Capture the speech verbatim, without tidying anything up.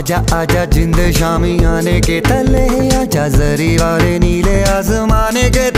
आजा आजा जिंद शामी आने के तले, आजा जरी वाले नीले आसमाने के